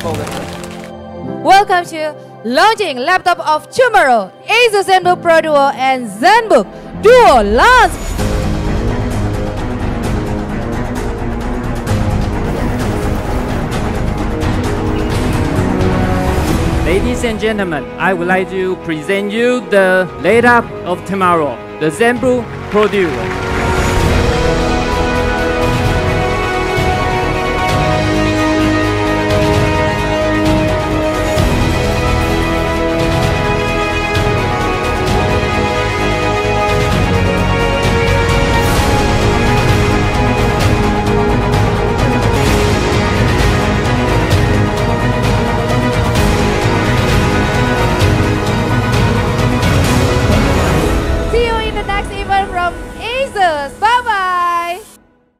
보겠습니다. Welcome to launching laptop of tomorrow, Asus ZenBook Pro Duo and ZenBook Duo launch. Ladies and gentlemen, I would like to present you the laptop of tomorrow, the ZenBook Pro Duo.